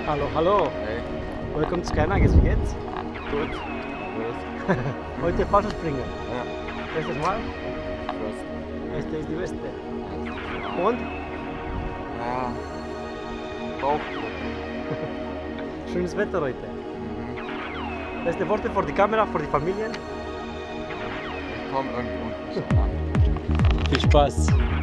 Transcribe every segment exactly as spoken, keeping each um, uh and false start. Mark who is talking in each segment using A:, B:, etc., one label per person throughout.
A: Hallo, hallo.
B: Hey.
A: Willkommen zu Skynages, wie geht's?
B: Gut. Gut.
A: Heute Fallschirmspringen.
B: Ja.
A: Erstes Mal?
B: First.
A: Erste ist die Beste. Und?
B: Ja. Bauch.
A: Schönes Wetter heute.
B: Mhm.
A: Letzte Worte für die Kamera, für die Familien.
B: Ich komme irgendwo schon an.
A: Viel Spaß.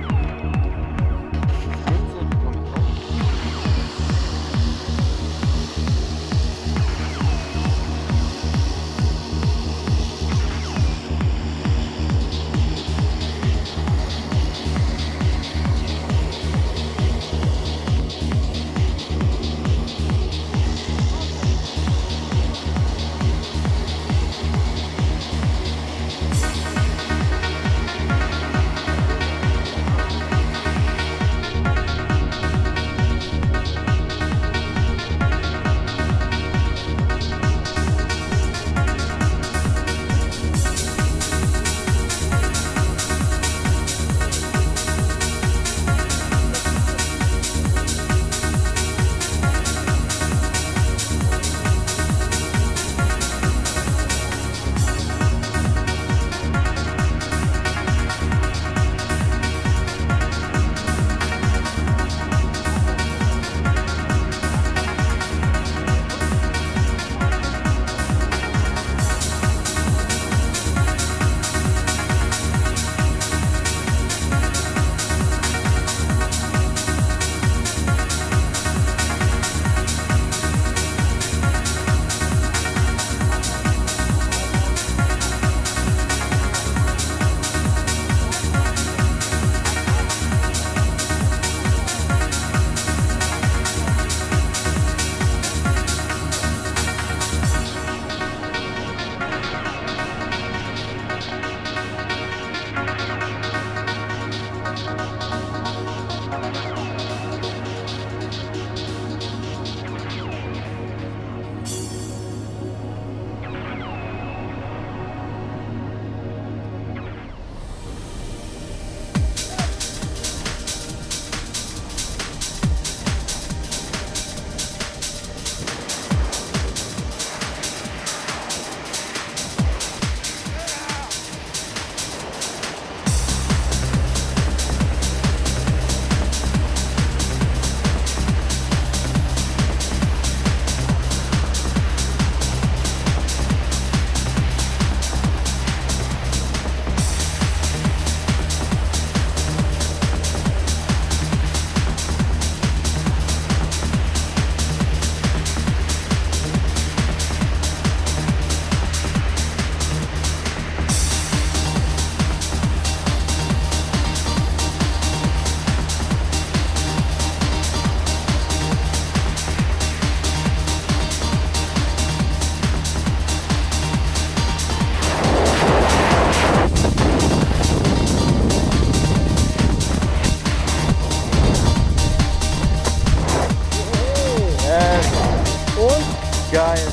B: Geil.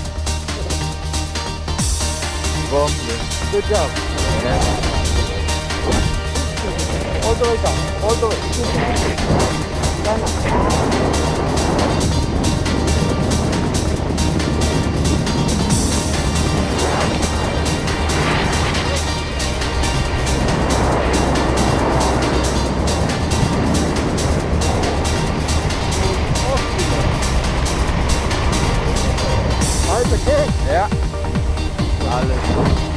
B: Bombe.
A: Good job. All the way down. All the way.
B: Ja. Alles.